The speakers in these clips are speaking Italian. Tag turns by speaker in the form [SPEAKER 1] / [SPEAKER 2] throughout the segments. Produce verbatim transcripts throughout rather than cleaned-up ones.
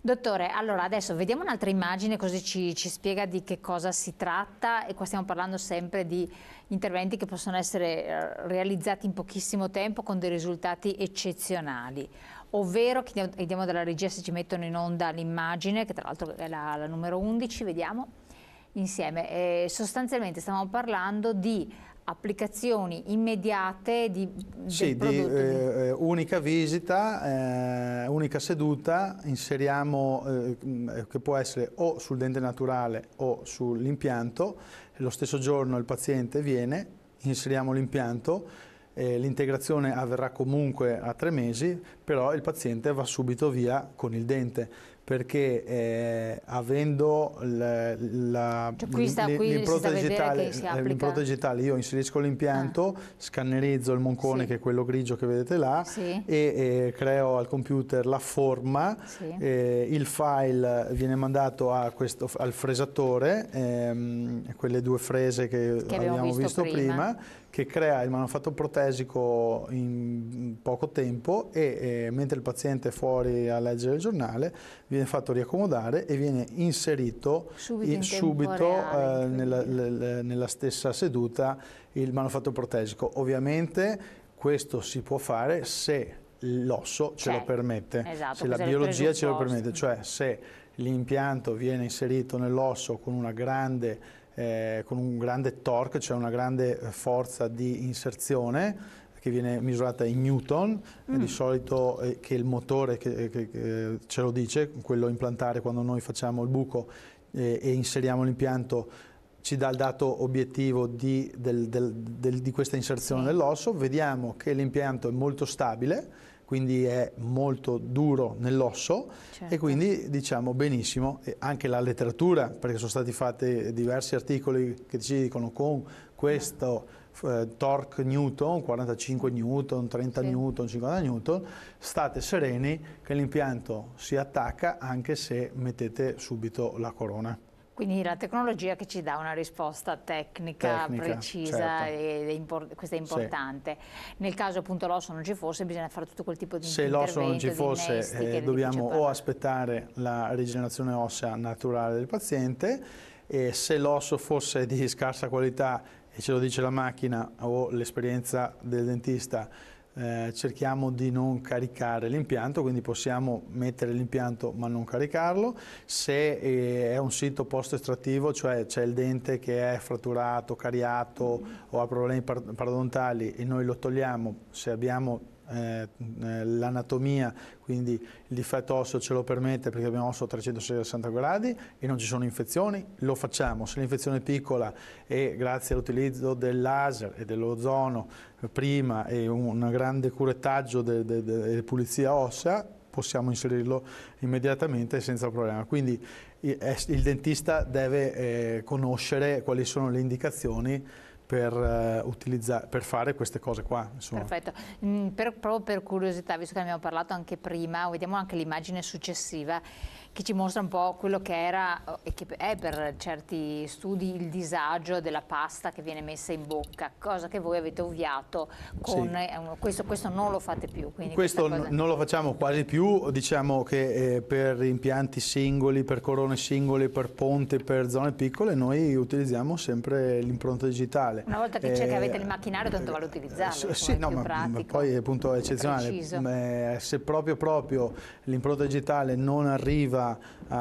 [SPEAKER 1] Dottore, allora adesso vediamo un'altra immagine così ci, ci spiega di che cosa si tratta, e qua stiamo parlando sempre di interventi che possono essere eh, realizzati in pochissimo tempo con dei risultati eccezionali, ovvero, chiediamo dalla regia se ci mettono in onda l'immagine, che tra l'altro è la, la numero undici, vediamo insieme. Eh, sostanzialmente stiamo parlando di applicazioni immediate di,
[SPEAKER 2] sì,
[SPEAKER 1] del
[SPEAKER 2] di
[SPEAKER 1] prodotto.
[SPEAKER 2] eh, unica visita, eh, unica seduta, inseriamo eh, che può essere o sul dente naturale o sull'impianto, lo stesso giorno il paziente viene, inseriamo l'impianto, eh, l'integrazione avverrà comunque a tre mesi, però il paziente va subito via con il dente, perché eh, avendo l'impronta digitale, digitale, io inserisco l'impianto, ah. scannerizzo il moncone, sì, che è quello grigio che vedete là, sì, e eh, creo al computer la forma, sì, eh, il file viene mandato a questo, al fresatore, ehm, quelle due frese che, che abbiamo visto, visto prima. prima, che crea il manufatto protesico in poco tempo, e eh, mentre il paziente è fuori a leggere il giornale viene fatto riaccomodare e viene inserito subito, in subito reale, eh, nella, nella stessa seduta il manufatto protesico. Ovviamente questo si può fare se l'osso ce lo permette, esatto, se la biologia ce lo permette, cioè se l'impianto viene inserito nell'osso con una grande Eh, con un grande torque, cioè una grande forza di inserzione che viene misurata in newton, mm. di solito eh, che il motore che, che, che ce lo dice, quello implantare quando noi facciamo il buco eh, e inseriamo l'impianto, ci dà il dato obiettivo di, del, del, del, di questa inserzione, sì, nell'osso. Vediamo che l'impianto è molto stabile, quindi è molto duro nell'osso, certo, e quindi diciamo benissimo, e anche la letteratura, perché sono stati fatti diversi articoli che ci dicono con questo eh, torque newton, quarantacinque newton, trenta sì. newton, cinquanta newton, state sereni che l'impianto si attacca anche se mettete subito la corona.
[SPEAKER 1] Quindi la tecnologia che ci dà una risposta tecnica, tecnica precisa, certo, e import questo è importante. Sì. Nel caso appunto l'osso non ci fosse, bisogna fare tutto quel tipo di
[SPEAKER 2] Se
[SPEAKER 1] intervento.
[SPEAKER 2] Se l'osso non ci fosse, eh, dobbiamo o aspettare la rigenerazione ossea naturale del paziente, e se l'osso fosse di scarsa qualità, e ce lo dice la macchina o l'esperienza del dentista, Eh, cerchiamo di non caricare l'impianto, quindi possiamo mettere l'impianto ma non caricarlo. Se eh, è un sito post-estrattivo, cioè c'è il dente che è fratturato, cariato mm. o ha problemi par parodontali e noi lo togliamo, se abbiamo Eh, l'anatomia, quindi il difetto osseo ce lo permette perché abbiamo osso a trecentosessanta gradi e non ci sono infezioni, lo facciamo. Se l'infezione è piccola e grazie all'utilizzo del laser e dell'ozono prima e un grande curettaggio e de, de, de pulizia ossea, possiamo inserirlo immediatamente senza problema. Quindi il dentista deve eh, conoscere quali sono le indicazioni Per, uh, utilizzare, per fare queste cose qua. Insomma.
[SPEAKER 1] Perfetto, mm, per, proprio per curiosità, visto che ne abbiamo parlato anche prima, vediamo anche l'immagine successiva che ci mostra un po' quello che era e che è per certi studi il disagio della pasta che viene messa in bocca, cosa che voi avete ovviato con sì. eh, questo, questo non lo fate più.
[SPEAKER 2] Questo cosa... non lo facciamo quasi più, diciamo che eh, per impianti singoli, per corone singole, per ponte, per zone piccole, noi utilizziamo sempre l'impronta digitale.
[SPEAKER 1] Una volta che, eh, che avete il macchinario, tanto vale utilizzarlo.
[SPEAKER 2] Eh, sì, no, ma, ma poi appunto è eccezionale. Eh, se proprio proprio l'impronta digitale non arriva a,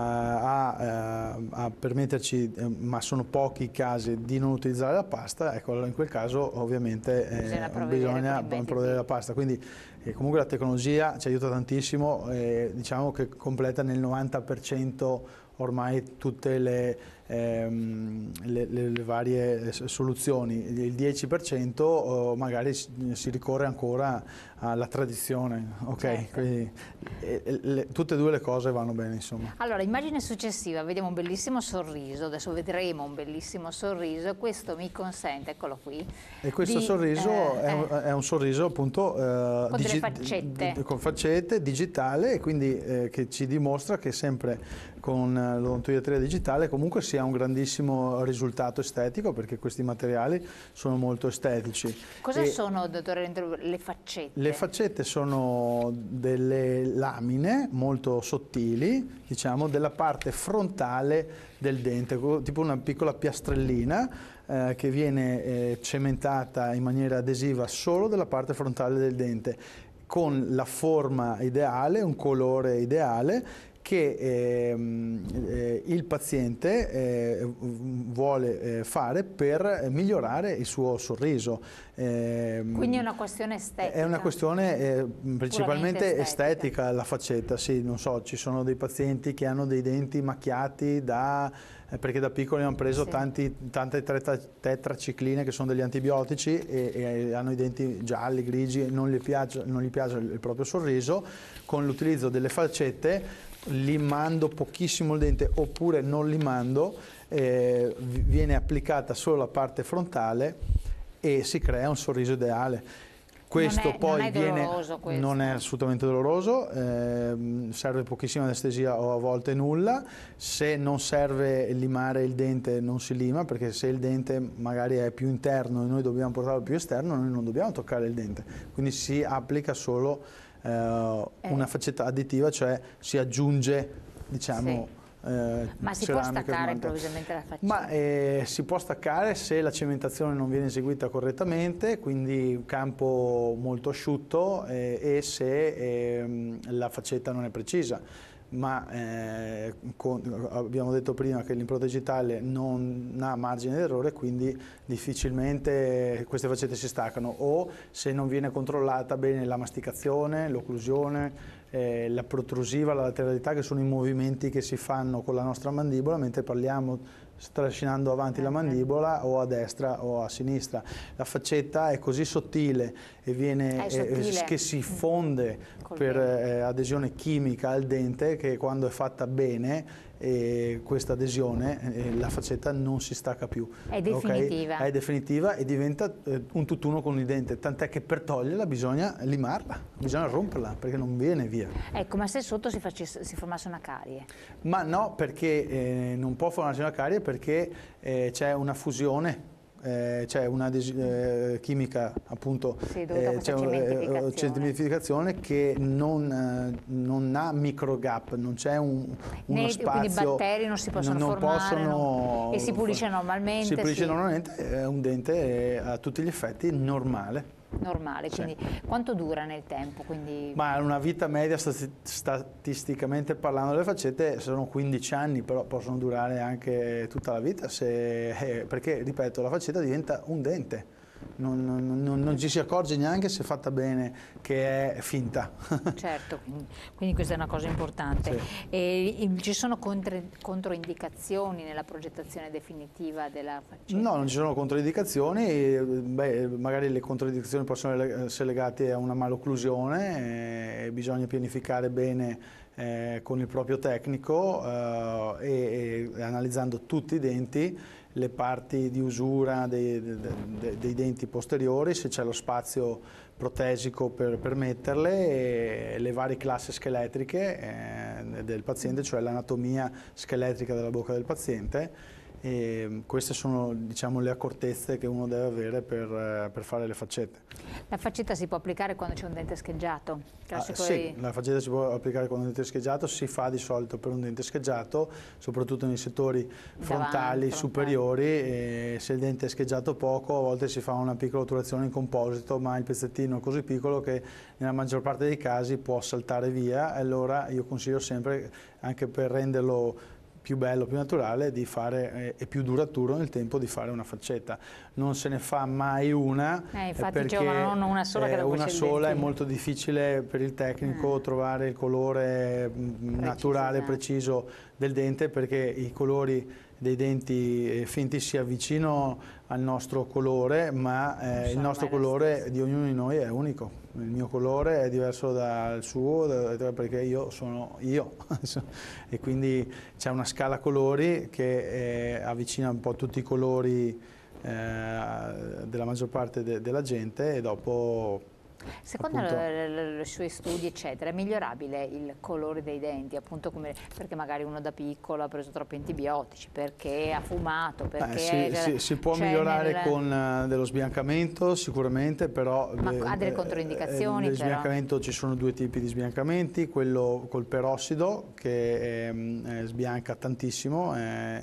[SPEAKER 2] a, a permetterci, eh, ma sono pochi i casi di non utilizzare la pasta, ecco, in quel caso ovviamente eh, bisogna provvedere, bisogna provvedere la pasta. Quindi eh, comunque la tecnologia ci aiuta tantissimo, eh, diciamo che completa nel novanta per cento ormai tutte le, ehm, le, le, le varie soluzioni. Il dieci per cento oh, magari si ricorre ancora alla tradizione, ok? Certo. Quindi, eh, le, tutte e due le cose vanno bene, insomma.
[SPEAKER 1] Allora, immagine successiva, vediamo un bellissimo sorriso, adesso vedremo un bellissimo sorriso, e questo mi consente, eccolo qui.
[SPEAKER 2] E questo
[SPEAKER 1] di,
[SPEAKER 2] sorriso
[SPEAKER 1] eh,
[SPEAKER 2] è, un, è un sorriso appunto eh,
[SPEAKER 1] con delle faccette.
[SPEAKER 2] con faccette, digitale, e quindi eh, che ci dimostra che sempre con l'odontoiatria digitale comunque si sia un grandissimo risultato estetico, perché questi materiali sono molto estetici.
[SPEAKER 1] Cosa e sono, dottore, le faccette?
[SPEAKER 2] Le faccette sono delle lamine molto sottili, diciamo, della parte frontale del dente, tipo una piccola piastrellina eh, che viene eh, cementata in maniera adesiva solo della parte frontale del dente, con la forma ideale, un colore ideale che eh, eh, il paziente eh, vuole eh, fare per migliorare il suo sorriso.
[SPEAKER 1] Eh, Quindi è una questione estetica?
[SPEAKER 2] È una questione eh, principalmente estetica. estetica la faccetta, sì, non so, ci sono dei pazienti che hanno dei denti macchiati da... perché da piccoli hanno preso sì. tanti, tante tetracicline che sono degli antibiotici e, e hanno i denti gialli, grigi, e non gli piace, non gli piace il proprio sorriso. Con l'utilizzo delle faccette, limando pochissimo il dente oppure non limando, eh, viene applicata solo la parte frontale e si crea un sorriso ideale. Questo
[SPEAKER 1] non è,
[SPEAKER 2] poi
[SPEAKER 1] non è
[SPEAKER 2] viene,
[SPEAKER 1] doloroso questo.
[SPEAKER 2] Non è assolutamente doloroso, eh, serve pochissima anestesia o a volte nulla. Se non serve limare il dente non si lima, perché se il dente magari è più interno e noi dobbiamo portarlo più esterno, noi non dobbiamo toccare il dente, quindi si applica solo eh, eh. una faccetta additiva, cioè si aggiunge, diciamo,
[SPEAKER 1] sì. Eh, ma si può staccare improvvisamente la faccetta?
[SPEAKER 2] Ma eh, si può staccare se la cementazione non viene eseguita correttamente, quindi un campo molto asciutto eh, e se eh, la faccetta non è precisa. Ma eh, con, abbiamo detto prima che l'impronta digitale non ha margine d'errore, quindi difficilmente queste faccette si staccano, o se non viene controllata bene la masticazione, l'occlusione, eh, la protrusiva, la lateralità, che sono i movimenti che si fanno con la nostra mandibola mentre parliamo, strascinando avanti la mandibola o a destra o a sinistra. La faccetta è così sottile e viene, eh, che si fonde per eh, adesione chimica al dente, che quando è fatta bene eh, questa adesione eh, la faccetta non si stacca più.
[SPEAKER 1] È definitiva.
[SPEAKER 2] Okay? È definitiva e diventa eh, un tutt'uno con il dente, tant'è che per toglierla bisogna limarla, bisogna romperla perché non viene via.
[SPEAKER 1] Ecco, ma se sotto si, facesse, si formasse una carie?
[SPEAKER 2] Ma no, perché eh, non può formarsi una carie, perché eh, c'è una fusione. Eh, c'è una eh, chimica, appunto,
[SPEAKER 1] sì,
[SPEAKER 2] eh, c'è
[SPEAKER 1] una
[SPEAKER 2] cementificazione che non, eh, non ha micro gap, non c'è un, uno
[SPEAKER 1] Nei,
[SPEAKER 2] spazio.
[SPEAKER 1] Quindi i batteri non si possono
[SPEAKER 2] non
[SPEAKER 1] formare
[SPEAKER 2] possono,
[SPEAKER 1] no? E si pulisce normalmente.
[SPEAKER 2] Si pulisce
[SPEAKER 1] sì.
[SPEAKER 2] normalmente, è un dente a tutti gli effetti normale.
[SPEAKER 1] Normale, quindi sì. Quanto dura nel tempo? Quindi...
[SPEAKER 2] Ma una vita media, statisticamente parlando, delle faccette sono quindici anni, però possono durare anche tutta la vita, se, eh, perché, ripeto, la faccetta diventa un dente. Non, non, non, non ci si accorge neanche se è fatta bene che è finta.
[SPEAKER 1] Certo, quindi questa è una cosa importante.
[SPEAKER 2] Sì.
[SPEAKER 1] E, e ci sono contro, controindicazioni nella progettazione definitiva della faccetta?
[SPEAKER 2] No, non ci sono controindicazioni. Beh, magari le controindicazioni possono essere legate a una malocclusione, eh, bisogna pianificare bene eh, con il proprio tecnico eh, e, e analizzando tutti i denti, le parti di usura dei, dei, dei denti posteriori, se c'è lo spazio protesico per permetterle, e le varie classi scheletriche eh, del paziente, cioè l'anatomia scheletrica della bocca del paziente. E queste sono, diciamo, le accortezze che uno deve avere per, per fare le faccette.
[SPEAKER 1] La faccetta si può applicare quando c'è un dente scheggiato?
[SPEAKER 2] Ah, sì, la faccetta si può applicare quando un dente scheggiato, si fa di solito per un dente scheggiato, soprattutto nei settori frontali, Davanti, superiori, e se il dente è scheggiato poco, a volte si fa una piccola otturazione in composito, ma il pezzettino è così piccolo che nella maggior parte dei casi può saltare via, e allora io consiglio sempre, anche per renderlo più bello, più naturale, di fare, e più duraturo nel tempo, di fare una faccetta. Non se ne fa mai una,
[SPEAKER 1] eh, infatti,
[SPEAKER 2] perché
[SPEAKER 1] cioè, non una sola, che
[SPEAKER 2] eh, una sola è molto difficile per il tecnico eh. trovare il colore preciso, naturale, esatto. preciso del dente, perché i colori dei denti finti si avvicinano al nostro colore, ma eh, il nostro colore di ognuno di noi è unico. Il mio colore è diverso dal suo, perché io sono io e quindi c'è una scala colori che eh, avvicina un po' tutti i colori eh, della maggior parte de della gente, e dopo
[SPEAKER 1] Secondo i suoi studi, eccetera, è migliorabile il colore dei denti, appunto come, perché magari uno da piccolo ha preso troppi antibiotici, perché ha fumato, perché...
[SPEAKER 2] Eh, sì, sì, si può migliorare nel... con uh, dello sbiancamento sicuramente, però...
[SPEAKER 1] Ma eh, ha delle controindicazioni?
[SPEAKER 2] Eh, nel sbiancamento ci sono due tipi di sbiancamenti, quello col perossido che eh, eh, sbianca tantissimo, eh,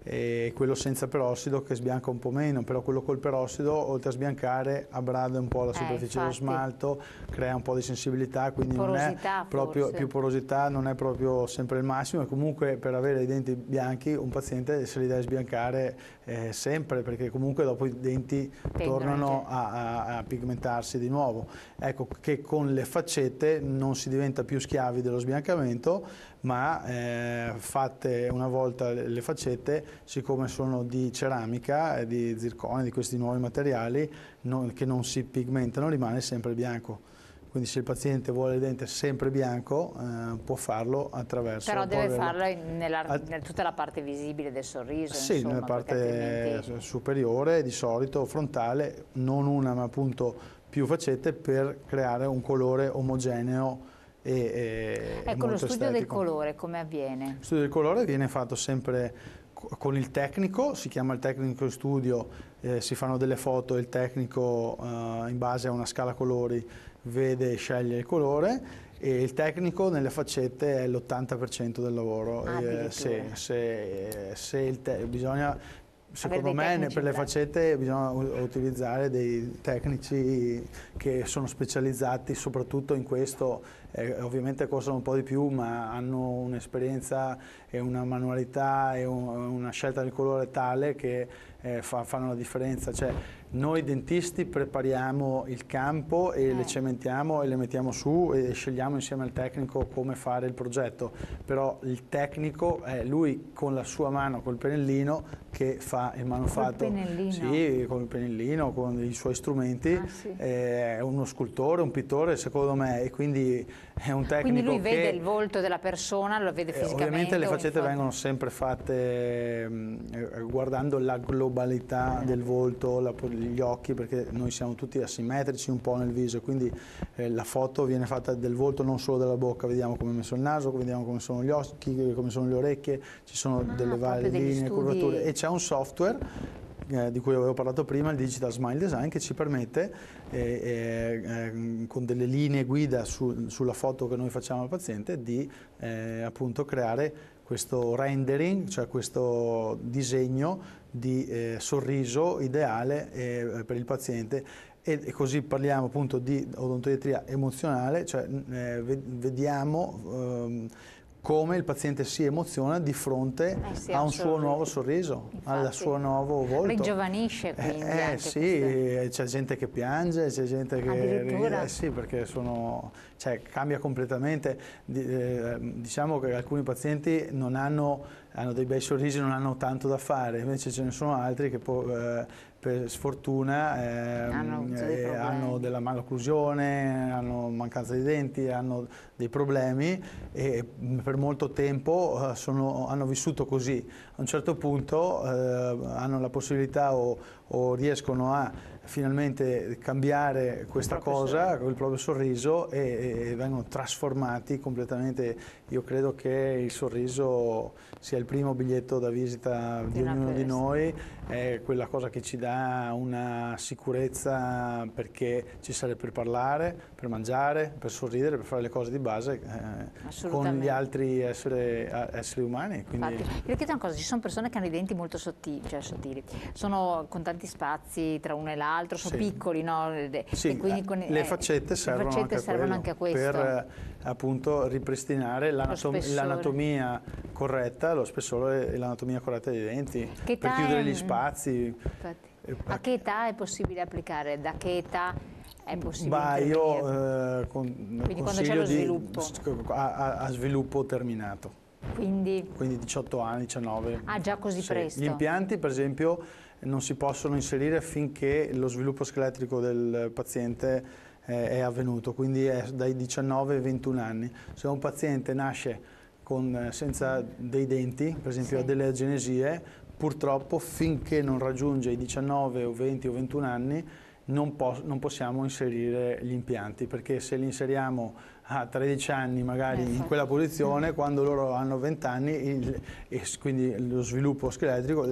[SPEAKER 2] e quello senza perossido che sbianca un po' meno, però quello col perossido oltre a sbiancare abrade un po' la superficie eh, dello smalto, crea un po' di sensibilità, quindi porosità, non è proprio forse. più porosità, non è proprio sempre il massimo, e comunque per avere i denti bianchi un paziente se li deve sbiancare eh, sempre, perché comunque dopo i denti Tendono tornano a, a, a pigmentarsi di nuovo. Ecco che con le faccette non si diventa più schiavi dello sbiancamento, ma eh, fatte una volta le faccette, siccome sono di ceramica, di zircone, di questi nuovi materiali non, che non si pigmentano, rimane sempre bianco. Quindi se il paziente vuole il dente sempre bianco eh, può farlo attraverso...
[SPEAKER 1] Però deve farlo nella, in tutta la parte visibile del sorriso.
[SPEAKER 2] Sì,
[SPEAKER 1] insomma,
[SPEAKER 2] nella parte
[SPEAKER 1] altrimenti...
[SPEAKER 2] superiore, di solito frontale, non una ma appunto più faccette, per creare un colore omogeneo. E, e
[SPEAKER 1] ecco, lo studio
[SPEAKER 2] estetico.
[SPEAKER 1] del colore come avviene?
[SPEAKER 2] Lo studio del colore viene fatto sempre con il tecnico, si chiama il tecnico studio, eh, si fanno delle foto e il tecnico eh, in base a una scala colori vede e sceglie il colore, e il tecnico nelle faccette è l'ottanta per cento del lavoro.
[SPEAKER 1] Ah,
[SPEAKER 2] eh, se, se, se il te bisogna Secondo me per le faccette bisogna utilizzare dei tecnici che sono specializzati soprattutto in questo, eh, ovviamente costano un po' di più, ma hanno un'esperienza e una manualità e un, una scelta del colore tale che eh, fa, fanno la differenza. Cioè, noi dentisti prepariamo il campo e eh. le cementiamo e le mettiamo su e scegliamo insieme al tecnico come fare il progetto, però il tecnico è lui con la sua mano, col pennellino, che fa il manufatto.
[SPEAKER 1] Col pennellino?
[SPEAKER 2] Sì, con il pennellino, con i suoi strumenti,
[SPEAKER 1] ah, sì.
[SPEAKER 2] È uno scultore, un pittore secondo me, e quindi è un tecnico.
[SPEAKER 1] Quindi lui vede
[SPEAKER 2] che,
[SPEAKER 1] il volto della persona, lo vede fisicamente?
[SPEAKER 2] Ovviamente le faccette vengono sempre fatte mh, guardando la globalità eh. del volto, la, gli occhi, perché noi siamo tutti asimmetrici un po' nel viso, quindi eh, la foto viene fatta del volto, non solo della bocca, vediamo come è messo il naso, vediamo come sono gli occhi, come sono le orecchie, ci sono ah, delle varie linee, curvature, e c'è un software eh, di cui avevo parlato prima, il Digital Smile Design, che ci permette eh, eh, con delle linee guida su, sulla foto che noi facciamo al paziente di eh, appunto creare questo rendering, cioè questo disegno di eh, sorriso ideale eh, per il paziente, e, e così parliamo appunto di odontoiatria emozionale, cioè eh, vediamo ehm, come il paziente si emoziona di fronte
[SPEAKER 1] eh sì,
[SPEAKER 2] a un suo nuovo sorriso, al suo nuovo volto.
[SPEAKER 1] Ringiovanisce quindi.
[SPEAKER 2] Eh, eh sì, c'è gente che piange, c'è gente che...
[SPEAKER 1] Addirittura?
[SPEAKER 2] Eh sì, perché sono, cioè, cambia completamente. Eh, diciamo che alcuni pazienti non hanno, hanno dei bei sorrisi, non hanno tanto da fare, invece ce ne sono altri che può, eh, per sfortuna eh,
[SPEAKER 1] hanno,
[SPEAKER 2] eh, hanno della malocclusione, hanno mancanza di denti, hanno dei problemi, e per molto tempo eh, sono, hanno vissuto così. A un certo punto eh, hanno la possibilità o, o riescono a finalmente cambiare questa cosa con il proprio sorriso, e, e vengono trasformati completamente. Io credo che il sorriso sia il primo biglietto da visita di ognuno di noi, è quella cosa che ci dà una sicurezza, perché ci serve per parlare, per mangiare, per sorridere, per fare le cose di base eh, con gli altri esseri, esseri umani. Quindi...
[SPEAKER 1] Infatti, io chiedo una cosa, ci sono persone che hanno i denti molto sottili, cioè sottili, sono con tanti spazi tra uno e l'altro, sono sì. piccoli, no?
[SPEAKER 2] Sì,
[SPEAKER 1] e quindi con,
[SPEAKER 2] le faccette
[SPEAKER 1] eh,
[SPEAKER 2] servono,
[SPEAKER 1] le faccette
[SPEAKER 2] anche,
[SPEAKER 1] servono
[SPEAKER 2] a
[SPEAKER 1] anche a questo.
[SPEAKER 2] Per appunto ripristinare l'anatomia corretta, lo spessore e l'anatomia corretta dei denti,
[SPEAKER 1] che
[SPEAKER 2] per chiudere
[SPEAKER 1] è...
[SPEAKER 2] gli spazi.
[SPEAKER 1] Infatti. A che età è possibile applicare? Da che età è possibile
[SPEAKER 2] bah, io eh, con,
[SPEAKER 1] quindi quando c'è lo sviluppo?
[SPEAKER 2] Di, a, a sviluppo terminato.
[SPEAKER 1] Quindi?
[SPEAKER 2] Quindi diciotto anni, diciannove.
[SPEAKER 1] Ah, già così
[SPEAKER 2] sì.
[SPEAKER 1] presto?
[SPEAKER 2] Gli impianti per esempio non si possono inserire finché lo sviluppo scheletrico del paziente eh, è avvenuto, quindi è dai diciannove ai ventuno anni. Se un paziente nasce con, senza dei denti, per esempio sì. ha delle agenesie, purtroppo finché non raggiunge i diciannove o venti o ventuno anni non, po non possiamo inserire gli impianti, perché se li inseriamo a tredici anni magari in quella posizione, quando loro hanno venti anni, il, e quindi lo sviluppo scheletrico,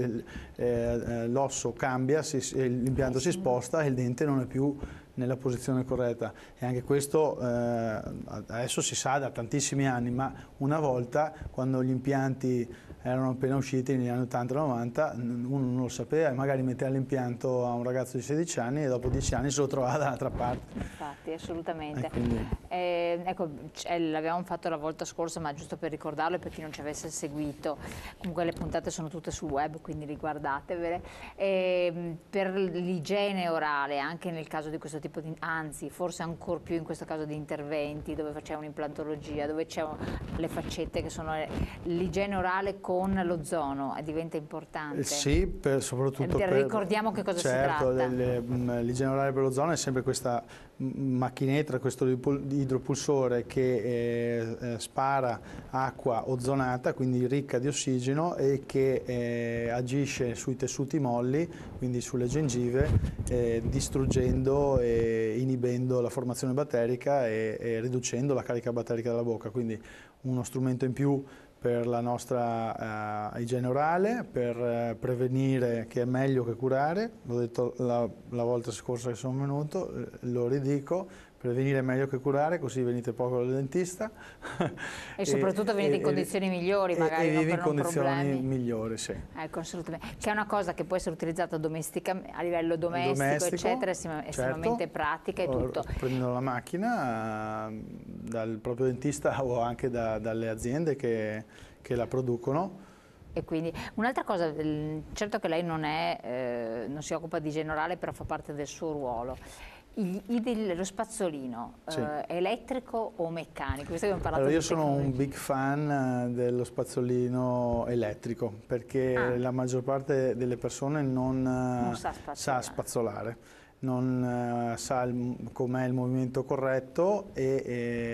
[SPEAKER 2] eh, l'osso cambia, l'impianto si sposta e il dente non è più nella posizione corretta. E anche questo eh, adesso si sa da tantissimi anni, ma una volta, quando gli impianti erano appena usciti negli anni ottanta novanta, uno non lo sapeva e magari metteva l'impianto a un ragazzo di sedici anni e dopo dieci anni se lo trovava dall'altra parte.
[SPEAKER 1] Infatti, assolutamente.
[SPEAKER 2] Quindi...
[SPEAKER 1] Eh, ecco, l'abbiamo fatto la volta scorsa, ma giusto per ricordarlo e per chi non ci avesse seguito, comunque le puntate sono tutte sul web, quindi riguardatevele. Eh, per l'igiene orale, anche nel caso di questo tipo di, anzi, forse ancora più in questo caso di interventi, dove c'è un'implantologia, dove c'è le faccette che sono l'igiene orale con l'ozono, diventa importante.
[SPEAKER 2] Sì, per, soprattutto
[SPEAKER 1] per,
[SPEAKER 2] per...
[SPEAKER 1] Ricordiamo che cosa
[SPEAKER 2] certo,
[SPEAKER 1] si tratta.
[SPEAKER 2] L'igiene orale per l'ozono è sempre questa macchinetta, questo idropulsore che eh, eh, spara acqua ozonata, quindi ricca di ossigeno, e che eh, agisce sui tessuti molli, quindi sulle gengive, eh, distruggendo e inibendo la formazione batterica e, e riducendo la carica batterica della bocca. Quindi uno strumento in più per la nostra uh, igiene orale, per uh, prevenire, che è meglio che curare. L'ho detto la, la volta scorsa che sono venuto, lo ridico, prevenire è meglio che curare, così venite poco dal dentista.
[SPEAKER 1] E soprattutto venite e, in condizioni e, migliori, magari,
[SPEAKER 2] e
[SPEAKER 1] non
[SPEAKER 2] vivi
[SPEAKER 1] per
[SPEAKER 2] in condizioni
[SPEAKER 1] problemi.
[SPEAKER 2] migliori, sì.
[SPEAKER 1] Ecco, assolutamente. Che è una cosa che può essere utilizzata domesticamente, a livello domestico, domestico eccetera, è estremamente certo, pratica e tutto.
[SPEAKER 2] Prendendo la macchina uh, dal proprio dentista o anche da, dalle aziende che, che la producono.
[SPEAKER 1] E quindi un'altra cosa, certo che lei non, è, eh, non si occupa di igiene orale, però fa parte del suo ruolo. Il, il, lo spazzolino, sì. eh, elettrico o meccanico? Visto che abbiamo parlato
[SPEAKER 2] allora, io
[SPEAKER 1] di
[SPEAKER 2] sono un big fan dello spazzolino elettrico, perché ah. la maggior parte delle persone non, non sa spazzolare, sa spazzolare. Non uh, sa com'è il movimento corretto e,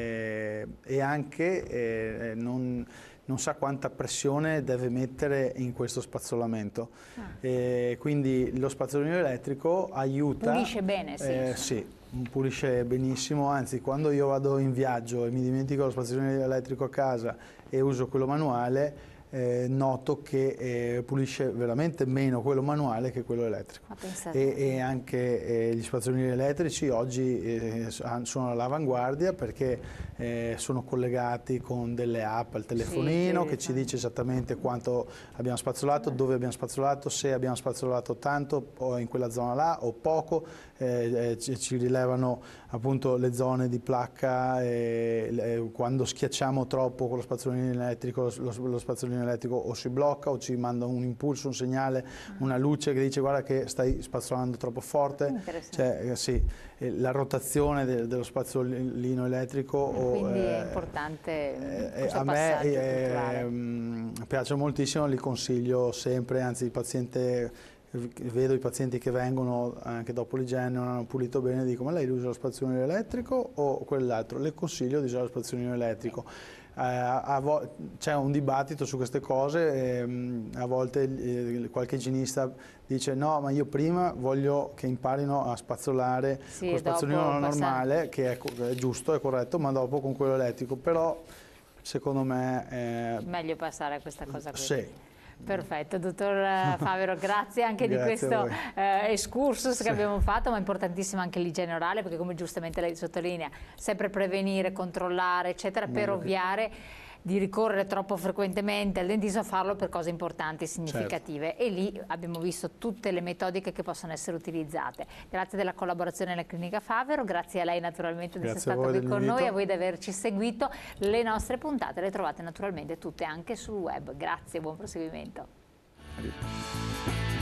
[SPEAKER 2] e, e anche eh, non, non sa quanta pressione deve mettere in questo spazzolamento. Ah. E quindi lo spazzolino elettrico aiuta...
[SPEAKER 1] Pulisce bene, sì.
[SPEAKER 2] Eh, sì, pulisce benissimo, anzi quando io vado in viaggio e mi dimentico lo spazzolino elettrico a casa e uso quello manuale, Eh, noto che eh, pulisce veramente meno quello manuale che quello elettrico. E, e anche eh, gli spazzolini elettrici oggi eh, sono all'avanguardia, perché eh, sono collegati con delle app al telefonino, sì, che ci dice esattamente quanto abbiamo spazzolato, dove abbiamo spazzolato, se abbiamo spazzolato tanto o in quella zona là o poco, eh, eh, ci, ci rilevano appunto le zone di placca, e, e, quando schiacciamo troppo con lo spazzolino elettrico, lo, lo spazzolino elettrico o si blocca o ci manda un impulso, un segnale, una luce che dice guarda che stai spazzolando troppo forte. Cioè, eh, sì, eh, la rotazione de, dello spazzolino elettrico.
[SPEAKER 1] Quindi
[SPEAKER 2] o,
[SPEAKER 1] è eh, importante
[SPEAKER 2] eh, a me eh, piace moltissimo, li consiglio sempre, anzi il paziente, vedo i pazienti che vengono anche dopo l'igiene, non hanno pulito bene, dico ma lei usa lo spazzolino elettrico o quell'altro? Le consiglio di usare lo spazzolino elettrico. Eh, c'è un dibattito su queste cose, e, a volte eh, qualche igienista dice no, ma io prima voglio che imparino a spazzolare sì, con lo spazzolino normale, che è, è giusto, è corretto, ma dopo con quello elettrico, però secondo me è
[SPEAKER 1] meglio passare a questa cosa qui.
[SPEAKER 2] Sì.
[SPEAKER 1] Perfetto, dottor Favero, grazie anche grazie di questo eh, excursus sì. che abbiamo fatto, ma importantissimo anche l'igiene orale, perché come giustamente lei sottolinea, sempre prevenire, controllare, eccetera, Meglio per ovviare che... di ricorrere troppo frequentemente al dentista, farlo per cose importanti e significative. Certo. E lì abbiamo visto tutte le metodiche che possono essere utilizzate. Grazie della collaborazione alla Clinica Favero, grazie a lei naturalmente di essere stato qui con noi, a voi di averci seguito. Le nostre puntate le trovate naturalmente tutte anche sul web. Grazie, buon proseguimento.